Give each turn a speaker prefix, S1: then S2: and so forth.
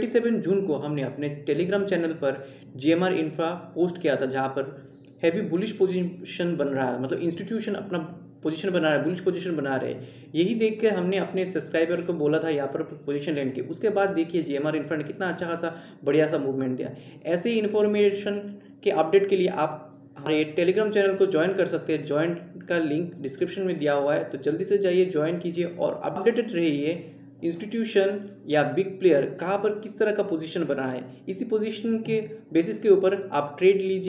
S1: 27 जून को हमने अपने टेलीग्राम चैनल पर GMR इंफ्रा पोस्ट किया था, जहां पर हैवी बुलिश पोजीशन बन रहा है, मतलब इंस्टीट्यूशन अपना पोजीशन बना रहा है, बुलिश पोजीशन बना रहे हैं। यही देख कर हमने अपने सब्सक्राइबर को बोला था यहाँ पर पोजीशन लेने की। उसके बाद देखिए GMR इंफ्रा ने कितना अच्छा खासा बढ़िया सा मूवमेंट दिया। ऐसे ही इन्फॉर्मेशन के अपडेट के लिए आप हमारे टेलीग्राम चैनल को ज्वाइन कर सकते हैं। ज्वाइन का लिंक डिस्क्रिप्शन में दिया हुआ है, तो जल्दी से जाइए, ज्वाइन कीजिए और अपडेटेड रहिए इंस्टीट्यूशन या बिग प्लेयर कहाँ पर किस तरह का पोजीशन बना है। इसी पोजीशन के बेसिस के ऊपर आप ट्रेड लीजिए।